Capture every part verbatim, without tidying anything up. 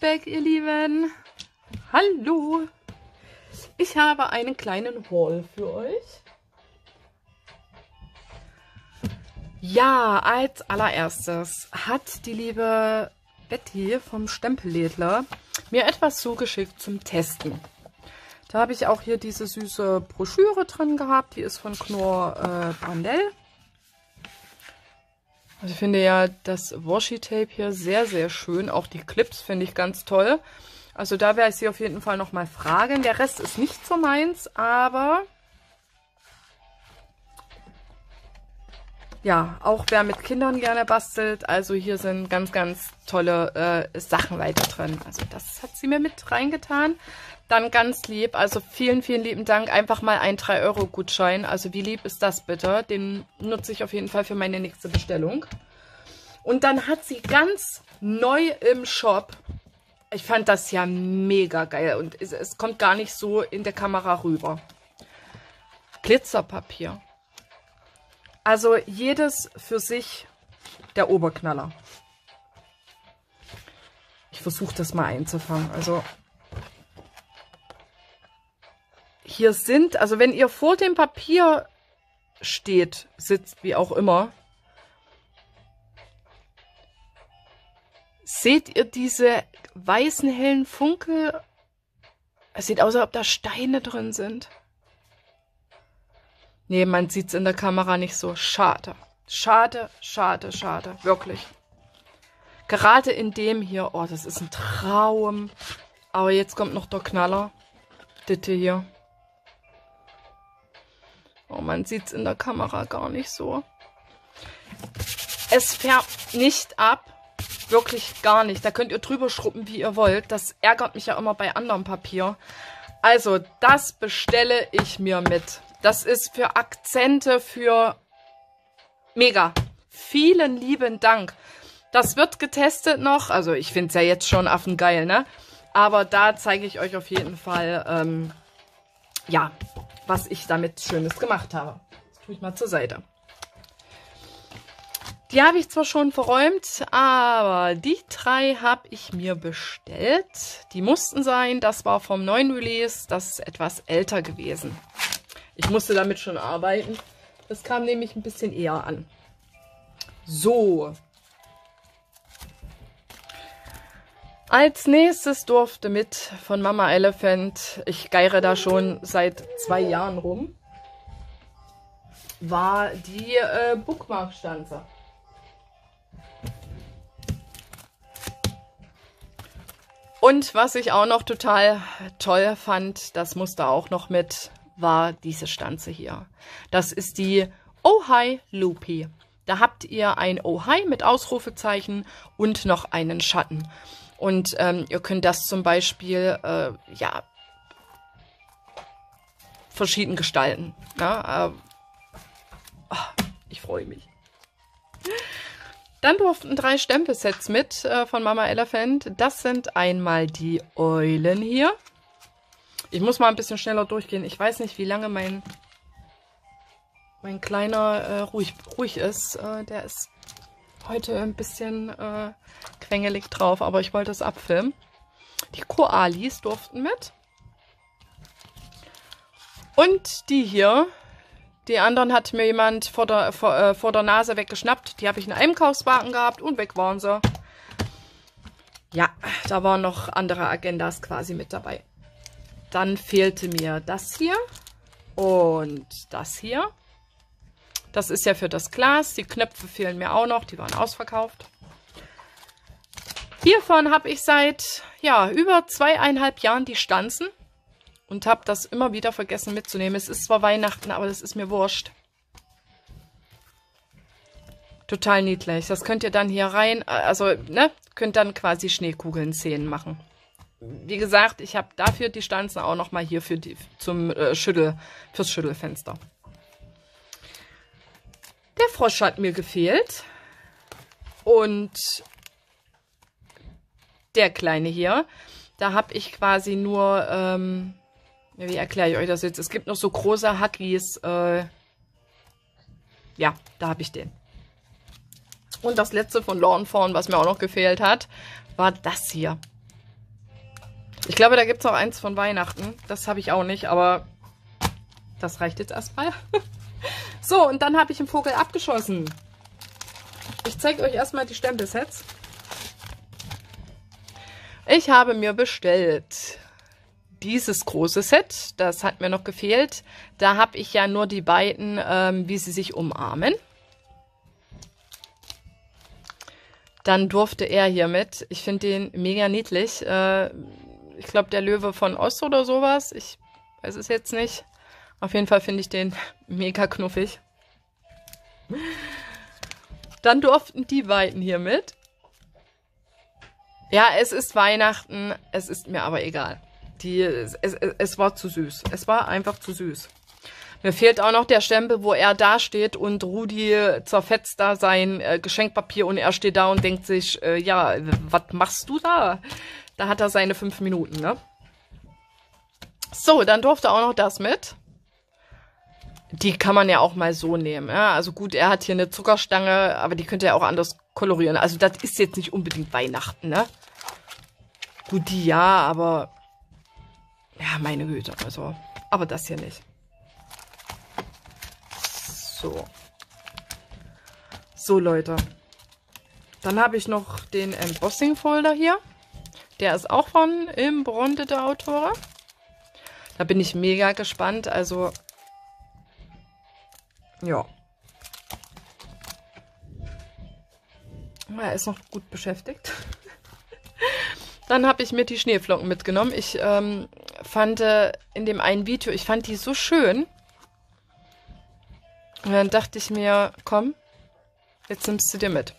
back, ihr Lieben. Hallo. Ich habe einen kleinen Haul für euch. Ja, als allererstes hat die liebe Betty vom Stempellädler mir etwas zugeschickt zum Testen. Da habe ich auch hier diese süße Broschüre drin gehabt. Die ist von Knorr äh, Brandell. Also ich finde ja das Washi-Tape hier sehr, sehr schön. Auch die Clips finde ich ganz toll. Also da werde ich sie auf jeden Fall nochmal fragen. Der Rest ist nicht so meins, aber ja, auch wer mit Kindern gerne bastelt. Also hier sind ganz, ganz tolle äh, Sachen weiter drin. Also das hat sie mir mit reingetan. Dann ganz lieb, also vielen, vielen lieben Dank. Einfach mal ein drei Euro Gutschein. Also wie lieb ist das bitte? Den nutze ich auf jeden Fall für meine nächste Bestellung. Und dann hat sie ganz neu im Shop, ich fand das ja mega geil und es, es kommt gar nicht so in der Kamera rüber, Glitzerpapier. Also jedes für sich der Oberknaller. Ich versuche das mal einzufangen. Also hier sind, also wenn ihr vor dem Papier steht, sitzt, wie auch immer, seht ihr diese weißen hellen Funkel? Es sieht aus, als ob da Steine drin sind. Nee, man sieht es in der Kamera nicht so. Schade. Schade, schade, schade. Wirklich. Gerade in dem hier, oh, das ist ein Traum. Aber jetzt kommt noch der Knaller. Das hier. Oh, man sieht es in der Kamera gar nicht so. Es färbt nicht ab. Wirklich gar nicht. Da könnt ihr drüber schrubben, wie ihr wollt. Das ärgert mich ja immer bei anderem Papier. Also, das bestelle ich mir mit. Das ist für Akzente, für mega. Vielen lieben Dank. Das wird getestet noch. Also, ich finde es ja jetzt schon affengeil, ne? Aber da zeige ich euch auf jeden Fall, ähm, ja, was ich damit Schönes gemacht habe. Das tue ich mal zur Seite. Die habe ich zwar schon verräumt, aber die drei habe ich mir bestellt. Die mussten sein, das war vom neuen Release, das ist etwas älter gewesen. Ich musste damit schon arbeiten. Das kam nämlich ein bisschen eher an. So. Als nächstes durfte mit von Mama Elephant, ich geire da schon seit zwei Jahren rum, war die äh, Bookmark-Stanze. Und was ich auch noch total toll fand, das musste auch noch mit, war diese Stanze hier. Das ist die Oh Hi Loopy. Da habt ihr ein Oh Hi mit Ausrufezeichen und noch einen Schatten. Und ähm, ihr könnt das zum Beispiel, äh, ja, verschieden gestalten. Ja, äh, oh, ich freue mich. Dann durften drei Stempelsets mit äh, von Mama Elephant. Das sind einmal die Eulen hier. Ich muss mal ein bisschen schneller durchgehen. Ich weiß nicht, wie lange mein, mein Kleiner äh, ruhig, ruhig ist. Äh, der ist heute ein bisschen äh, quengelig drauf, aber ich wollte es abfilmen. Die Koalis durften mit. Und die hier. Die anderen hat mir jemand vor der, vor, äh, vor der Nase weggeschnappt. Die habe ich in einem Einkaufswagen gehabt und weg waren sie. Ja, da waren noch andere Agendas quasi mit dabei. Dann fehlte mir das hier und das hier. Das ist ja für das Glas. Die Knöpfe fehlen mir auch noch. Die waren ausverkauft. Hiervon habe ich seit ja, über zweieinhalb Jahren die Stanzen. Und habe das immer wieder vergessen mitzunehmen. Es ist zwar Weihnachten, aber das ist mir wurscht. Total niedlich. Das könnt ihr dann hier rein, also, ne, könnt dann quasi Schneekugeln Szenen machen. Wie gesagt, ich habe dafür die Stanzen auch nochmal hier für die, zum äh, Schüttel, fürs Schüttelfenster. Der Frosch hat mir gefehlt. Und der kleine hier, da habe ich quasi nur, ähm, wie erkläre ich euch das jetzt? Es gibt noch so große Huggies. Äh, ja, da habe ich den. Und das letzte von Lawn Fawn, was mir auch noch gefehlt hat, war das hier. Ich glaube, da gibt es noch eins von Weihnachten. Das habe ich auch nicht, aber das reicht jetzt erstmal. So, und dann habe ich einen Vogel abgeschossen. Ich zeige euch erstmal die Stempelsets. Ich habe mir bestellt dieses große Set. Das hat mir noch gefehlt. Da habe ich ja nur die beiden, ähm, wie sie sich umarmen. Dann durfte er hier mit. Ich finde den mega niedlich. Äh, ich glaube, der Löwe von Oz oder sowas. Ich weiß es jetzt nicht. Auf jeden Fall finde ich den mega knuffig. Dann durften die beiden hier mit. Ja, es ist Weihnachten. Es ist mir aber egal. Die, es, es, es war zu süß. Es war einfach zu süß. Mir fehlt auch noch der Stempel, wo er da steht und Rudi zerfetzt da sein äh, Geschenkpapier und er steht da und denkt sich, äh, ja, was machst du da? Da hat er seine fünf Minuten, ne? So, dann durfte auch noch das mit. Die kann man ja auch mal so nehmen. Ja? Also gut, er hat hier eine Zuckerstange, aber die könnte er auch anders kolorieren. Also das ist jetzt nicht unbedingt Weihnachten, ne? Gut, die ja, aber ja, meine Güte, also, aber das hier nicht. So. So, Leute. Dann habe ich noch den Embossing-Folder hier. Der ist auch von Im Bronte der Autore. Da bin ich mega gespannt. Also, ja. Er ist noch gut beschäftigt. Dann habe ich mir die Schneeflocken mitgenommen. Ich ähm, fand äh, in dem einen Video, ich fand die so schön. Und dann dachte ich mir, komm, jetzt nimmst du dir mit.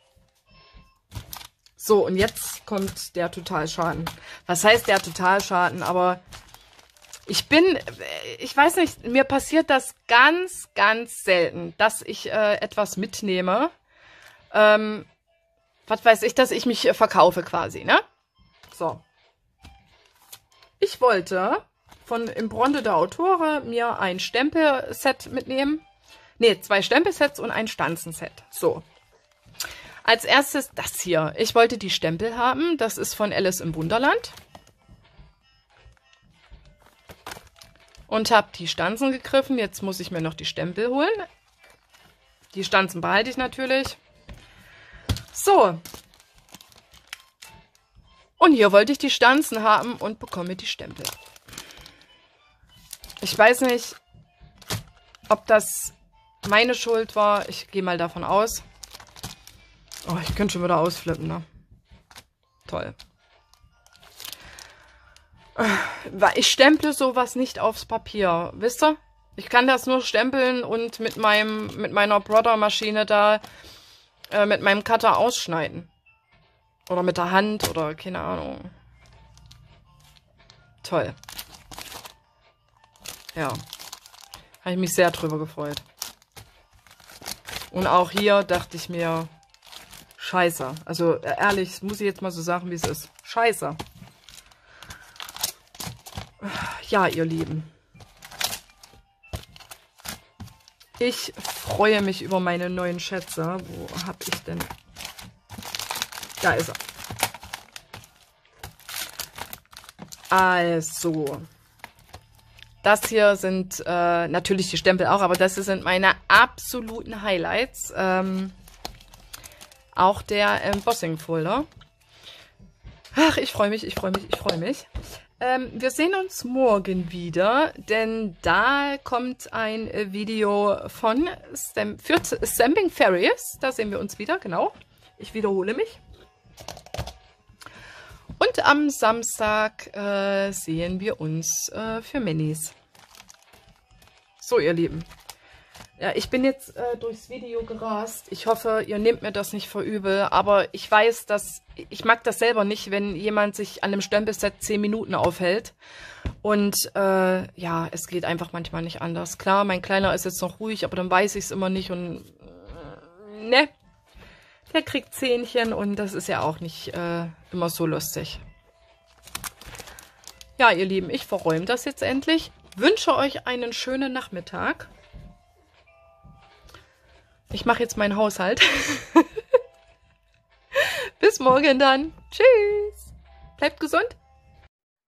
So, und jetzt kommt der Totalschaden. Was heißt der Totalschaden? Aber ich bin, ich weiß nicht, mir passiert das ganz, ganz selten, dass ich äh, etwas mitnehme. Ähm, was weiß ich, dass ich mich äh, verkaufe quasi, ne? So. Ich wollte von Im Bronte der Autore mir ein Stempelset mitnehmen. Ne, zwei Stempelsets und ein Stanzenset. So. Als erstes das hier. Ich wollte die Stempel haben. Das ist von Alice im Wunderland. Und habe die Stanzen gegriffen. Jetzt muss ich mir noch die Stempel holen. Die Stanzen behalte ich natürlich. So. Und hier wollte ich die Stanzen haben und bekomme die Stempel. Ich weiß nicht, ob das meine Schuld war. Ich gehe mal davon aus. Oh, ich könnte schon wieder ausflippen, ne? Toll. Ich stemple sowas nicht aufs Papier, wisst ihr? Ich kann das nur stempeln und mit meinem mit meiner Brother-Maschine da äh, mit meinem Cutter ausschneiden. Oder mit der Hand oder keine Ahnung. Toll. Ja. Habe ich mich sehr drüber gefreut. Und auch hier dachte ich mir, scheiße. Also ehrlich, muss ich jetzt mal so sagen, wie es ist. Scheiße. Ja, ihr Lieben. Ich freue mich über meine neuen Schätze. Wo habe ich denn? Da ist er. Also. Das hier sind äh, natürlich die Stempel auch, aber das hier sind meine absoluten Highlights. Ähm, auch der Embossing-Folder. Ach, ich freue mich, ich freue mich, ich freue mich. Ähm, wir sehen uns morgen wieder, denn da kommt ein äh, Video von Stam für Stamping Fairies. Da sehen wir uns wieder, genau. Ich wiederhole mich. Und am Samstag äh, sehen wir uns äh, für Minis. So, ihr Lieben. Ja, ich bin jetzt äh, durchs Video gerast. Ich hoffe, ihr nehmt mir das nicht für übel. Aber ich weiß, dass ich mag das selber nicht, wenn jemand sich an einem Stempelset zehn Minuten aufhält. Und äh, ja, es geht einfach manchmal nicht anders. Klar, mein Kleiner ist jetzt noch ruhig, aber dann weiß ich es immer nicht. Und äh, ne, der kriegt Zähnchen und das ist ja auch nicht äh, immer so lustig. Ja, ihr Lieben, ich verräume das jetzt endlich. Wünsche euch einen schönen Nachmittag. Ich mache jetzt meinen Haushalt. Bis morgen dann. Tschüss. Bleibt gesund.